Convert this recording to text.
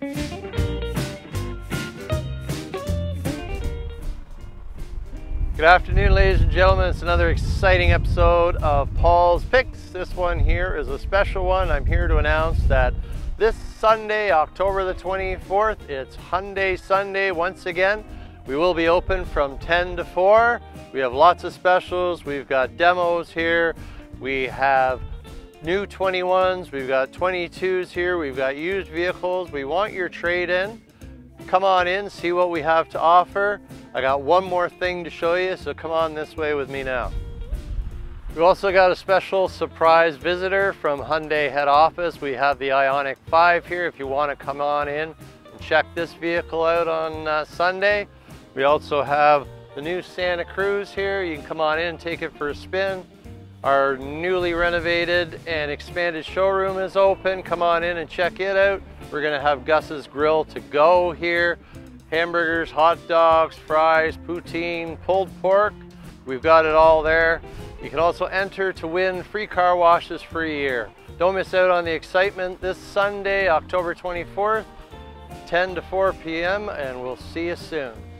Good afternoon, ladies and gentlemen. It's another exciting episode of Paul's Picks. This one here is a special one. I'm here to announce that this Sunday, October the 24th, it's Hyundai Sunday once again. We will be open from 10 to 4. We have lots of specials. We've got demos here. We have new 21s. We've got 22s here. We've got used vehicles. We want your trade-in. Come on in, see what we have to offer. I got one more thing to show you, so come on this way with me now. We've also got a special surprise visitor from Hyundai head office. We have the IONIQ 5 here if you want to come on in and check this vehicle out on Sunday. We also have the new Santa Cruz here. You can come on in and take it for a spin. Our newly renovated and expanded showroom is open. Come on in and check it out. We're gonna have Gus's Grill to go here. Hamburgers, hot dogs, fries, poutine, pulled pork. We've got it all there. You can also enter to win free car washes for a year. Don't miss out on the excitement this Sunday, October 24th, 10 to 4 p.m., and we'll see you soon.